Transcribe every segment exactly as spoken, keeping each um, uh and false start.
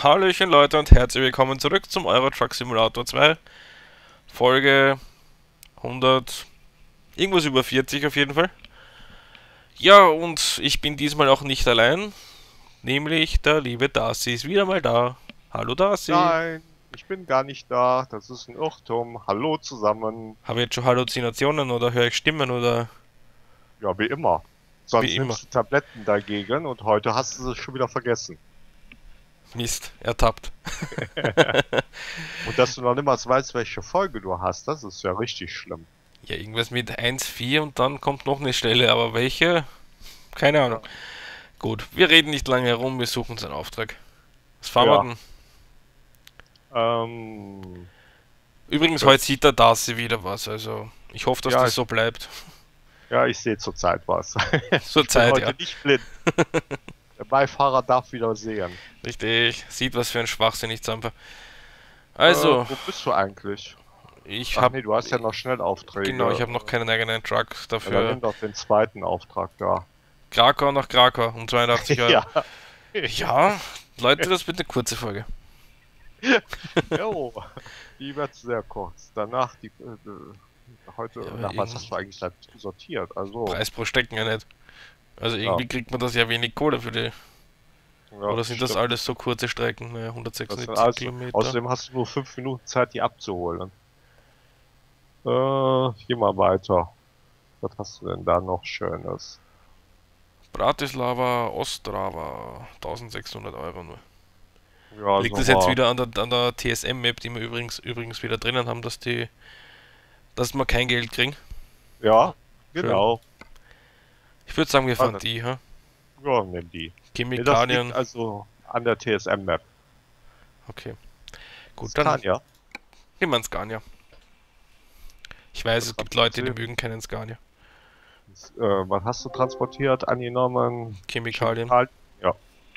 Hallöchen Leute und herzlich willkommen zurück zum Euro Truck Simulator zwei, Folge hundert, irgendwas über vierzig auf jeden Fall. Ja, und ich bin diesmal auch nicht allein, nämlich der liebe Darcy ist wieder mal da. Hallo Darcy. Nein, ich bin gar nicht da. Das ist ein Irrtum. Hallo zusammen. Habe ich jetzt schon Halluzinationen oder höre ich Stimmen oder Ja, wie immer. wie Sonst immer? nimmst du Tabletten dagegen und heute hast du sie schon wieder vergessen. Mist, ertappt. Und dass du noch niemals weißt, welche Folge du hast, das ist ja richtig schlimm. Ja, irgendwas mit eins Komma vier und dann kommt noch eine Stelle, aber welche? Keine Ahnung. Ja, Gut, wir reden nicht lange herum, wir suchen uns einen Auftrag. Was fahren wir ja. denn? Ähm, Übrigens, heute das, sieht der Darcy wieder was, also ich hoffe, dass ja, das ich, so bleibt. ja, ich sehe zurzeit was. Zur Ich bin Zeit, heute ja. nicht blind. Der Beifahrer darf wieder sehen. Richtig, sieht was für ein Schwachsinn ich zamper. Äh, Also, wo bist du eigentlich? ich Ach hab, nee, du hast ja noch genau, ich Schnellaufträge. habe noch keinen eigenen Truck Ja, dann dafür. nimm doch den zweiten Auftrag da. Krakau nach Krakau um zweiundachtzig Euro. Ja. Ja, Leute, das wird eine kurze Folge. Jo, die wird sehr kurz. Danach die äh, heute, Ja, nach was irgend- hast du eigentlich da sortiert? Also, Preis pro Stecken ja nicht. Also ja, irgendwie kriegt man das ja wenig Kohle für die. ja, Oder sind das stimmt. alles so kurze Strecken? Naja, Das sind hundertsechsundsiebzig also, Kilometer. außerdem hast du nur fünf Minuten Zeit, die abzuholen. Äh, geh mal weiter. Was hast du denn da noch Schönes? Bratislava, Ostrava, eintausendsechshundert Euro nur. Ja, Liegt so es jetzt mal. wieder an der, an der T S M-Map, die wir übrigens, übrigens wieder drinnen haben, dass die, dass wir kein Geld kriegen? Ja, Schön. genau. Ich würde sagen, wir fahren Also, die, ha? ja, nimm die. Nee, das liegt Chemikalien. also an der T S M-Map. Okay. Gut, dann Scania, nehmen wir einen Scania. Ich weiß, das es hab gibt ich Leute, die gesehen. mögen keinen Scania. Das, äh, was hast du transportiert? Angenommen, Chemikalien. Chemikalien? Ja.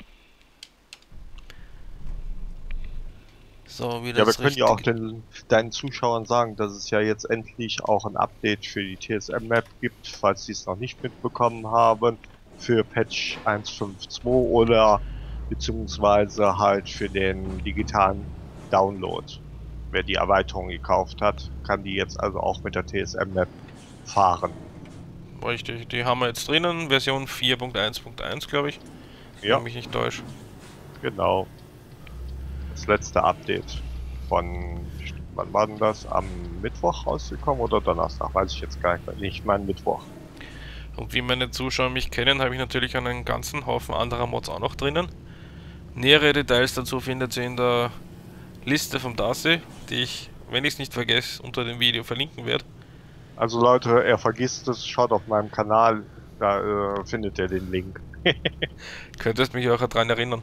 So, wieder Ja, wir das können ja auch richtige. den, deinen Zuschauern sagen, dass es ja jetzt endlich auch ein Update für die T S M-Map gibt, falls sie es noch nicht mitbekommen haben, für Patch eins Punkt fünf Punkt zwei oder beziehungsweise halt für den digitalen Download. Wer die Erweiterung gekauft hat, kann die jetzt also auch mit der T S M-Map fahren. Richtig, die haben wir jetzt drinnen. Version vier Punkt eins Punkt eins, glaube ich. Wenn ich Ja, mich nicht täusche. genau. Das letzte Update von, wann war denn das? Am Mittwoch rausgekommen oder Donnerstag? Weiß ich jetzt gar nicht mehr. Ich meine Mittwoch. Und wie meine Zuschauer mich kennen, habe ich natürlich einen ganzen Haufen anderer Mods auch noch drinnen. Nähere Details dazu findet ihr in der Liste vom Darcy, die ich, wenn ich es nicht vergesse, unter dem Video verlinken werde. Also Leute, er vergisst es, schaut auf meinem Kanal, da äh, findet ihr den Link. Könntest mich auch daran erinnern.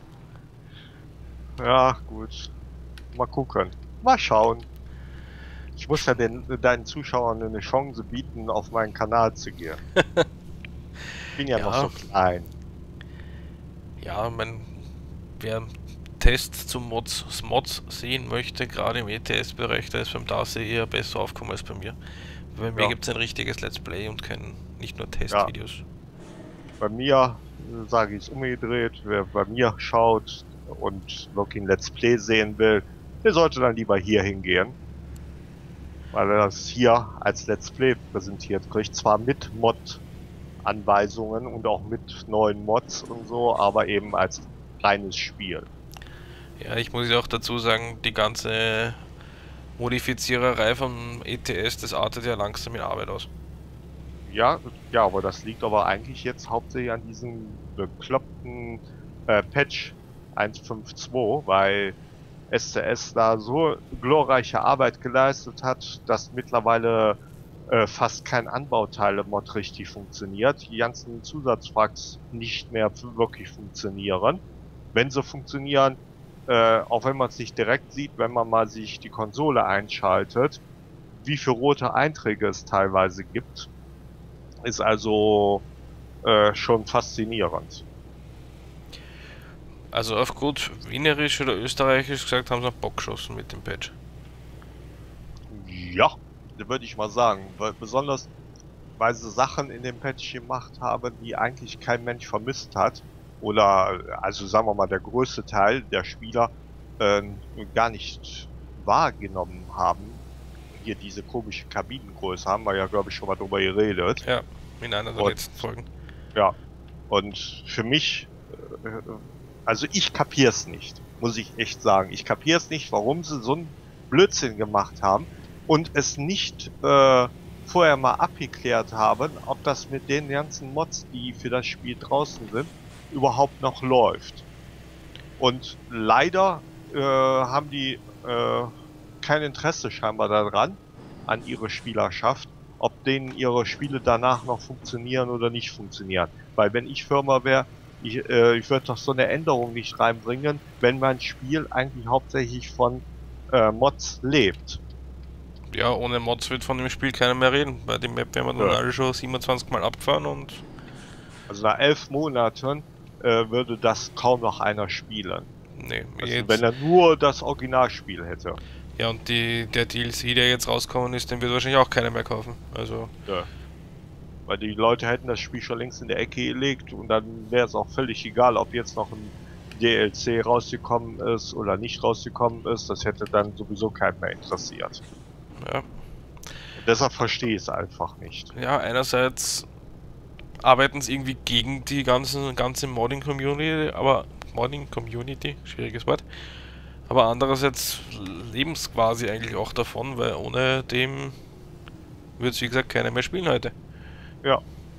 Ja, gut. Mal gucken. Mal schauen. Ich muss ja den, deinen Zuschauern eine Chance bieten, auf meinen Kanal zu gehen. Ich bin ja noch Ja, so klein. ja, mein, wer Tests zum Mods, Mods sehen möchte, gerade im E T S-Bereich, da ist beim Darcy eher besser aufkommen als bei mir. Bei mir Ja, gibt es ein richtiges Let's Play und kein, nicht nur ja. Testvideos. Bei mir äh, sage ich es umgedreht. Wer bei mir schaut und wirklich ein Let's Play sehen will, der sollte dann lieber hier hingehen. Weil er das hier als Let's Play präsentiert kriegt. Zwar mit Mod-Anweisungen und auch mit neuen Mods und so, aber eben als kleines Spiel. Ja, ich muss ja auch dazu sagen, die ganze Modifiziererei vom E T S, das artet ja langsam in Arbeit aus. Ja, ja, aber das liegt aber eigentlich jetzt hauptsächlich an diesem bekloppten äh, Patch eins Punkt fünf Punkt zwei, weil S C S da so glorreiche Arbeit geleistet hat, dass mittlerweile äh, fast kein Anbauteile-Mod richtig funktioniert. Die ganzen Zusatzwracks nicht mehr wirklich funktionieren. Wenn sie funktionieren, äh, auch wenn man es nicht direkt sieht, wenn man mal sich die Konsole einschaltet, wie viele rote Einträge es teilweise gibt, ist also äh, schon faszinierend. Also auf gut Wienerisch oder Österreichisch gesagt haben sie einen Bock geschossen mit dem Patch. Ja, würde ich mal sagen. Weil besonders, weil sie Sachen in dem Patch gemacht haben, die eigentlich kein Mensch vermisst hat. Oder, also sagen wir mal, der größte Teil der Spieler äh, gar nicht wahrgenommen haben. Hier diese komische Kabinengröße haben wir ja, glaube ich, schon mal drüber geredet. Ja, in einer der Und, letzten Folgen. Ja, und für mich, äh, also ich kapier's nicht, muss ich echt sagen. Ich kapier's nicht, warum sie so einen Blödsinn gemacht haben und es nicht äh, vorher mal abgeklärt haben, ob das mit den ganzen Mods, die für das Spiel draußen sind, überhaupt noch läuft. Und leider äh, haben die äh, kein Interesse scheinbar daran, an ihre Spielerschaft, ob denen ihre Spiele danach noch funktionieren oder nicht funktionieren. Weil wenn ich Firma wäre, ich, äh, ich würde doch so eine Änderung nicht reinbringen, wenn mein Spiel eigentlich hauptsächlich von äh, Mods lebt. Ja, ohne Mods wird von dem Spiel keiner mehr reden. Bei dem Map werden wir dann Ja. alle schon siebenundzwanzig Mal abgefahren und... Also nach elf Monaten äh, würde das kaum noch einer spielen. Nee, Also jetzt... wenn er nur das Originalspiel hätte. Ja, und die, der D L C, der jetzt rausgekommen ist, den wird wahrscheinlich auch keiner mehr kaufen. Also... Ja. Weil die Leute hätten das Spiel schon längst in der Ecke gelegt und dann wäre es auch völlig egal, ob jetzt noch ein D L C rausgekommen ist oder nicht rausgekommen ist. Das hätte dann sowieso keinen mehr interessiert. Ja. Und deshalb verstehe ich es einfach nicht. Ja, einerseits arbeiten sie irgendwie gegen die ganze, ganze Modding-Community, aber Modding-Community, schwieriges Wort. Aber andererseits leben es quasi eigentlich auch davon, weil ohne dem wird es, wie gesagt, keiner mehr spielen heute. Ja.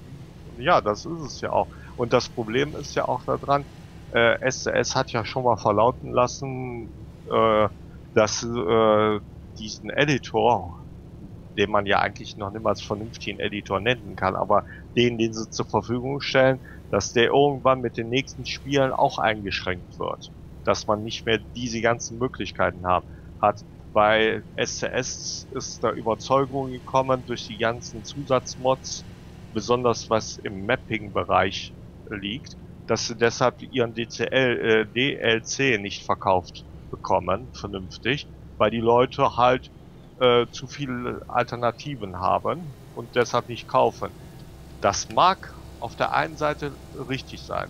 Ja, das ist es ja auch. Und das Problem ist ja auch daran, äh, S C S hat ja schon mal verlauten lassen, äh, dass äh, diesen Editor, den man ja eigentlich noch niemals vernünftigen Editor nennen kann, aber den, den sie zur Verfügung stellen, dass der irgendwann mit den nächsten Spielen auch eingeschränkt wird. Dass man nicht mehr diese ganzen Möglichkeiten haben, hat. Bei S C S ist da Überzeugung gekommen durch die ganzen Zusatzmods, besonders was im Mapping-Bereich liegt, dass sie deshalb ihren D C L, äh, D L C nicht verkauft bekommen, vernünftig, weil die Leute halt äh, zu viele Alternativen haben und deshalb nicht kaufen. Das mag auf der einen Seite richtig sein.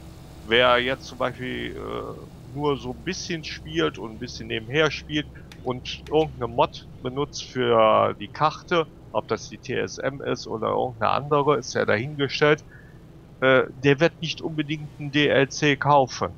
Wer jetzt zum Beispiel äh, nur so ein bisschen spielt und ein bisschen nebenher spielt und irgendeine Mod benutzt für die Karte, ob das die T S M ist oder irgendeine andere, ist ja dahingestellt, äh, der wird nicht unbedingt einen D L C kaufen.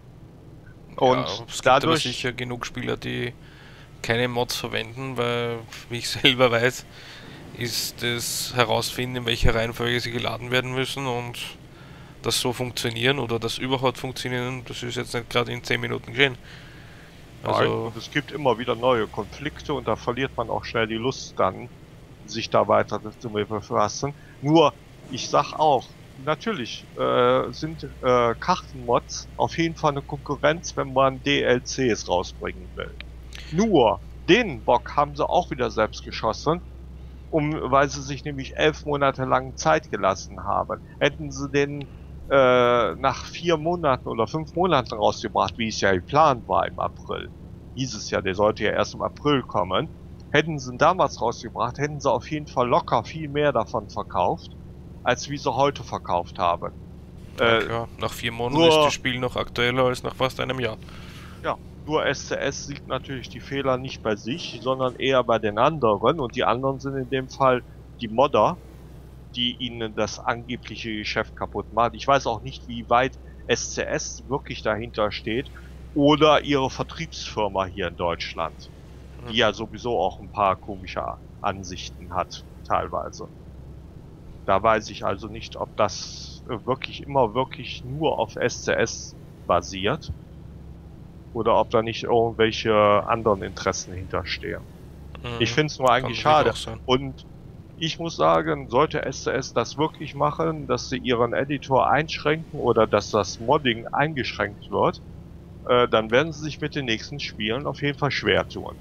Und ja, es gibt dadurch aber sicher genug Spieler, die keine Mods verwenden, weil, wie ich selber weiß, ist das herausfinden, in welcher Reihenfolge sie geladen werden müssen und das so funktionieren oder das überhaupt funktionieren, das ist jetzt nicht gerade in zehn Minuten geschehen. Also es gibt immer wieder neue Konflikte und da verliert man auch schnell die Lust dann, sich da weiter zu befassen. Nur, ich sag auch, natürlich äh, sind äh, Kartenmods auf jeden Fall eine Konkurrenz, wenn man D L Cs rausbringen will. Nur, den Bock haben sie auch wieder selbst geschossen, um, weil sie sich nämlich elf Monate lang Zeit gelassen haben. Hätten sie den äh, nach vier Monaten oder fünf Monaten rausgebracht, wie es ja geplant war im April, hieß es ja, der sollte ja erst im April kommen. Hätten sie ihn damals rausgebracht, hätten sie auf jeden Fall locker viel mehr davon verkauft, als wie sie heute verkauft haben. Ja, Äh, klar, nach vier Monaten nur- ist das Spiel noch aktueller als nach fast einem Jahr. Ja, nur S C S sieht natürlich die Fehler nicht bei sich, sondern eher bei den anderen. Und die anderen sind in dem Fall die Modder, die ihnen das angebliche Geschäft kaputt machen. Ich weiß auch nicht, wie weit S C S wirklich dahinter steht oder ihre Vertriebsfirma hier in Deutschland, die ja sowieso auch ein paar komische Ansichten hat, teilweise. Da weiß ich also nicht, ob das wirklich immer wirklich nur auf S C S basiert oder ob da nicht irgendwelche anderen Interessen hinterstehen. Mhm. Ich finde es nur Kann eigentlich natürlich schade. auch sein. Und ich muss sagen, sollte S C S das wirklich machen, dass sie ihren Editor einschränken oder dass das Modding eingeschränkt wird, äh, dann werden sie sich mit den nächsten Spielen auf jeden Fall schwer tun.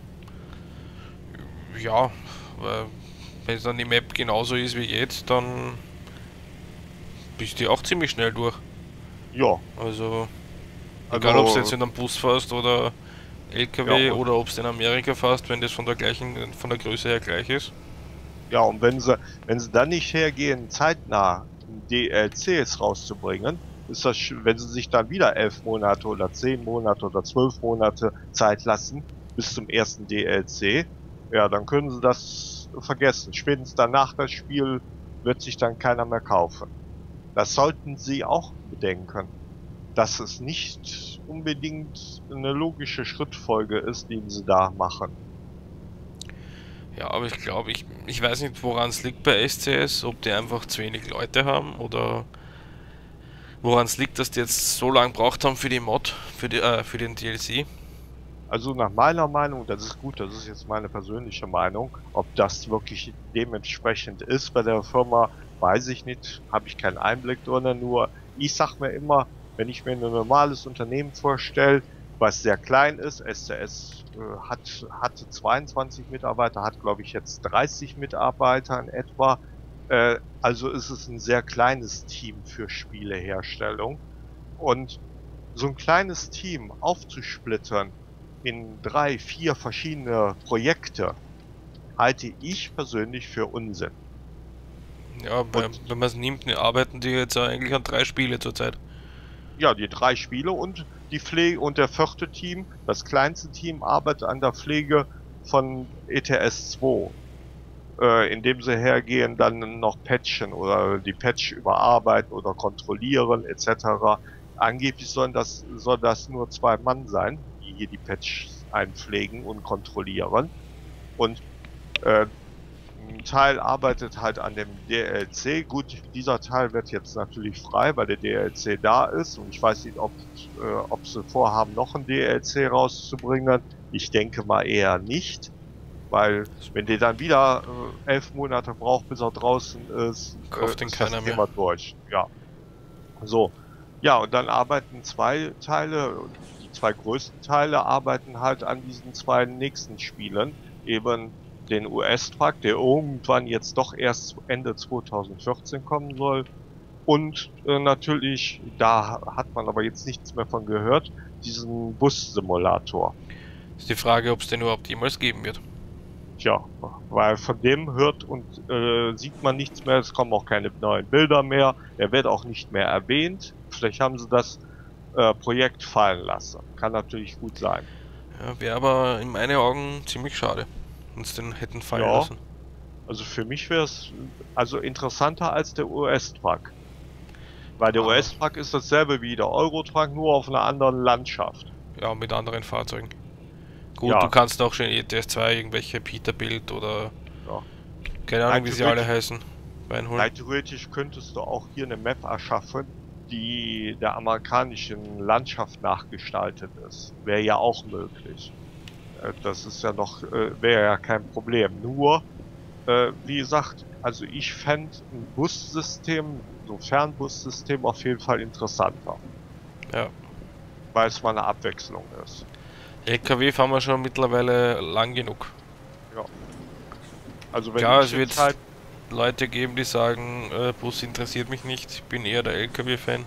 Ja, weil wenn es dann die Map genauso ist wie jetzt, dann bist du auch ziemlich schnell durch. Ja, Also, also, egal ob du jetzt in einem Bus fährst oder L K W Ja. oder ob du in Amerika fährst, wenn das von der gleichen, von der Größe her gleich ist. ja, und wenn sie, wenn sie dann nicht hergehen, zeitnah D L Cs rauszubringen, ist das, sch- wenn sie sich dann wieder elf Monate oder zehn Monate oder zwölf Monate Zeit lassen bis zum ersten D L C, ja, dann können sie das vergessen. Spätestens danach das Spiel wird sich dann keiner mehr kaufen. Das sollten sie auch bedenken, dass es nicht unbedingt eine logische Schrittfolge ist, die sie da machen. Ja, aber ich glaube, ich, ich weiß nicht, woran es liegt bei S C S, ob die einfach zu wenig Leute haben oder woran es liegt, dass die jetzt so lange braucht haben für die Mod, für die, äh, für den D L C. Also nach meiner Meinung, das ist gut, das ist jetzt meine persönliche Meinung, ob das wirklich dementsprechend ist bei der Firma, weiß ich nicht, habe ich keinen Einblick drin, nur ich sag mir immer, wenn ich mir ein normales Unternehmen vorstelle, was sehr klein ist, S C S äh, hat, hatte zweiundzwanzig Mitarbeiter, hat glaube ich jetzt dreißig Mitarbeiter in etwa, äh, also ist es ein sehr kleines Team für Spieleherstellung und so ein kleines Team aufzusplittern in drei, vier verschiedene Projekte halte ich persönlich für Unsinn. Ja, bei, Und wenn man es nimmt, ne, arbeiten die jetzt eigentlich an drei Spiele zurzeit. ja, die drei Spiele und die Pflege und der vierte Team, das kleinste Team, arbeitet an der Pflege von E T S zwei, äh, indem sie hergehen, dann noch patchen oder die Patch überarbeiten oder kontrollieren et cetera. Angeblich sollen das, soll das nur zwei Mann sein, die hier die Patches einpflegen und kontrollieren. Und äh, ein Teil arbeitet halt an dem D L C. Gut, dieser Teil wird jetzt natürlich frei, weil der D L C da ist. Und ich weiß nicht, ob, äh, ob sie vorhaben, noch ein D L C rauszubringen. Ich denke mal eher nicht. Weil, wenn der dann wieder äh, elf Monate braucht, bis er draußen ist, Kauft äh, den ist das keiner mehr. Thema durch. Ja. So. Ja, und dann arbeiten zwei Teile, die zwei größten Teile arbeiten halt an diesen zwei nächsten Spielen. Eben den U S-Truck, der irgendwann jetzt doch erst Ende zweitausendvierzehn kommen soll. Und äh, natürlich, da hat man aber jetzt nichts mehr von gehört, diesen Bus-Simulator. Ist die Frage, ob es den überhaupt jemals geben wird. Tja, weil von dem hört und äh, sieht man nichts mehr, es kommen auch keine neuen Bilder mehr, er wird auch nicht mehr erwähnt. Vielleicht haben sie das äh, Projekt fallen lassen. Kann natürlich gut sein. Ja, wäre aber in meinen Augen ziemlich schade, wenn sie den hätten fallen Ja, lassen. also für mich wäre es also interessanter als der U S-Truck. Weil der Aber U S-Truck ist dasselbe wie der Euro-Truck, nur auf einer anderen Landschaft. ja, mit anderen Fahrzeugen. Gut, du Ja, kannst auch schon E T S zwei irgendwelche Peterbilt oder ja. keine Ahnung, Rein wie sie alle theoretisch, heißen, reinholen. rein theoretisch könntest du auch hier eine Map erschaffen, die der amerikanischen Landschaft nachgestaltet ist. Wäre ja auch möglich. Äh, Das ist ja noch, äh, wäre ja kein Problem. Nur, äh, wie gesagt, also ich fände ein Bussystem, so Fernbussystem auf jeden Fall interessanter, Ja. weil es mal eine Abwechslung ist. L K W fahren wir schon mittlerweile lang genug. Ja. Also wenn Klar, ich es jetzt wird halt, Leute geben, die sagen, äh, Bus interessiert mich nicht, ich bin eher der L K W-Fan.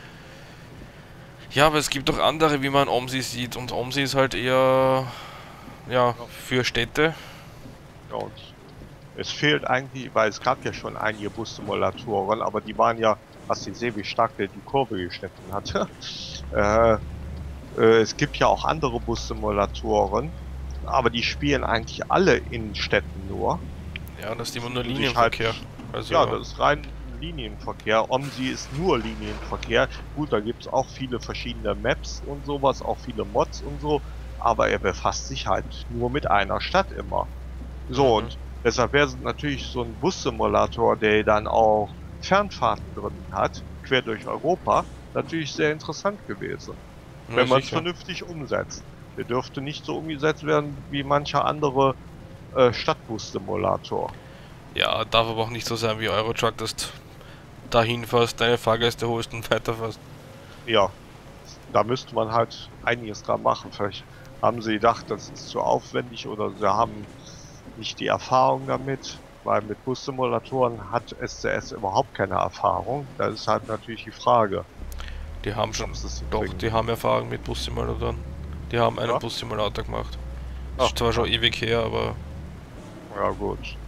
Ja, aber es gibt auch andere, wie man OMSI sieht, und OMSI ist halt eher, ja, für Städte. ja, und es fehlt eigentlich, weil es gab ja schon einige Bussimulatoren, aber die waren ja, hast du gesehen, wie stark der die Kurve geschnitten hatte. äh, äh, es gibt ja auch andere Bussimulatoren, aber die spielen eigentlich alle in Städten nur. Ja, das ist immer nur Und sich Linienverkehr. Halt, Also, ja, das ist rein Linienverkehr. OMSI ist nur Linienverkehr. Gut, da gibt's auch viele verschiedene Maps und sowas, auch viele Mods und so, aber er befasst sich halt nur mit einer Stadt immer. So, Mhm. und deshalb wäre es natürlich so ein Bussimulator, der dann auch Fernfahrten drin hat, quer durch Europa, natürlich sehr interessant gewesen, ja, wenn man es sicher. vernünftig umsetzt. Der dürfte nicht so umgesetzt werden wie mancher andere äh, Stadtbus-Simulator. Ja, darf aber auch nicht so sein wie Eurotruck, dass du dahin fährst, deine Fahrgäste holst und weiterfährst. Ja, da müsste man halt einiges dran machen. Vielleicht haben sie gedacht, das ist zu aufwendig oder sie haben nicht die Erfahrung damit, weil mit Bussimulatoren hat S C S überhaupt keine Erfahrung. Das ist halt natürlich die Frage. Die haben schon, ob sie es doch, hinkriegen. die haben Erfahrung mit Bussimulatoren. Die haben einen Ja? Bussimulator gemacht. Das Ach, ist zwar schon ja. ewig her, aber... Ja gut.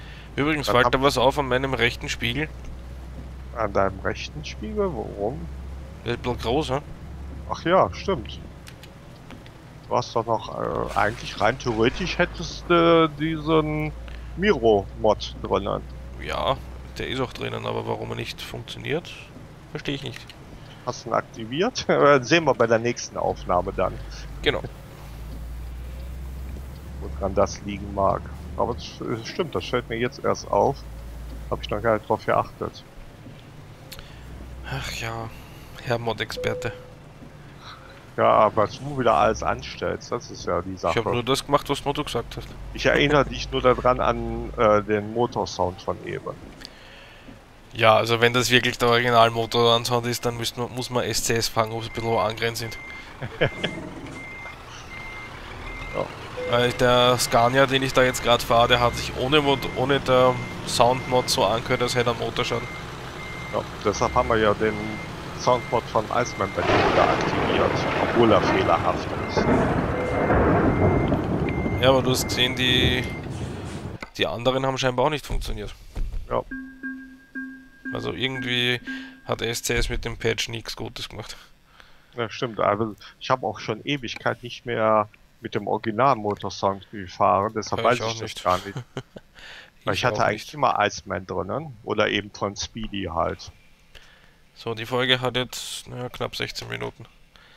Übrigens Dann fällt hab- da was auf an meinem rechten Spiegel. An deinem rechten Spiegel? Warum? Wird ein bisschen groß, ne? Ach ja, stimmt. Du hast doch noch, äh, eigentlich rein theoretisch hättest du diesen Miro-Mod drinnen. Ja, der ist auch drinnen, aber warum er nicht funktioniert, verstehe ich nicht. Hast du ihn aktiviert? Äh, Sehen wir bei der nächsten Aufnahme dann, Genau. woran das liegen mag. Aber es es stimmt, das fällt mir jetzt erst auf. Habe ich noch gar nicht drauf geachtet. Ach ja, Herr Mod-Experte. Ja, was du wieder alles anstellst, das ist ja die Ich habe Sache. nur das gemacht, was du gesagt hast. Ich erinnere dich nur daran an äh, den Motorsound von eben. Ja, also wenn das wirklich der Original-Motor-Sound ist, dann müsst man, muss man S C S fragen, ob es ein bisschen angrenzt sind. Ja. Weil der Scania, den ich da jetzt gerade fahre, der hat sich ohne, Mod ohne der Soundmod so angehört, als hätte er einen Motorschaden. Ja, deshalb haben wir ja den Soundmod von Iceman bei dir wieder aktiviert, obwohl er fehlerhaft ist. Ja, aber du hast gesehen, die, die anderen haben scheinbar auch nicht funktioniert. Ja. Also irgendwie hat S C S mit dem Patch nichts Gutes gemacht. Ja, stimmt. Also ich habe auch schon Ewigkeit nicht mehr mit dem Original-Motorsound gefahren, deshalb Ja, weiß ich ich auch das nicht. gar nicht. Weil ich, hatte auch eigentlich nicht. immer Iceman drinnen oder eben von Speedy halt. So, die Folge hat jetzt naja, knapp sechzehn Minuten.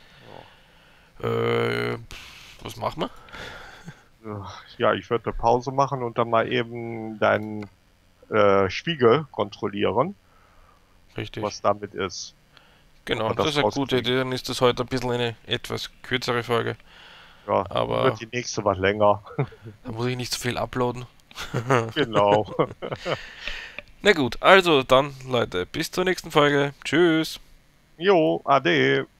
Äh, was machen wir? Ja, ich würde eine Pause machen und dann mal eben deinen äh, Spiegel kontrollieren, Richtig. was damit ist. Genau, man das, das ist eine gute rauskriegt. Idee. Dann ist das heute ein bisschen eine etwas kürzere Folge. Ja, Aber wird die nächste was länger. da muss ich nicht so viel uploaden. Genau. Na gut, also dann Leute, bis zur nächsten Folge. Tschüss. Jo, ade.